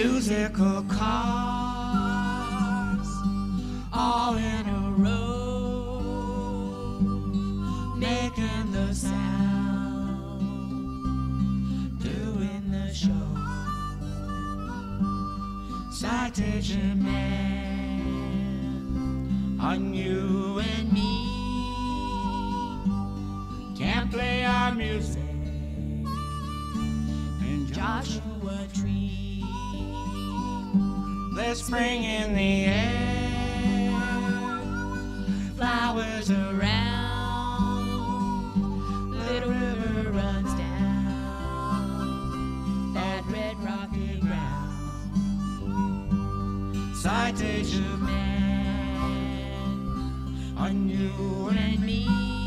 musical cars all in a row, making the sound, doing the show. Citation man on you and me, can't play our music in Joshua Tree. There's spring in the air, flowers around, little river runs down that red rocky ground. Citation man on you and me,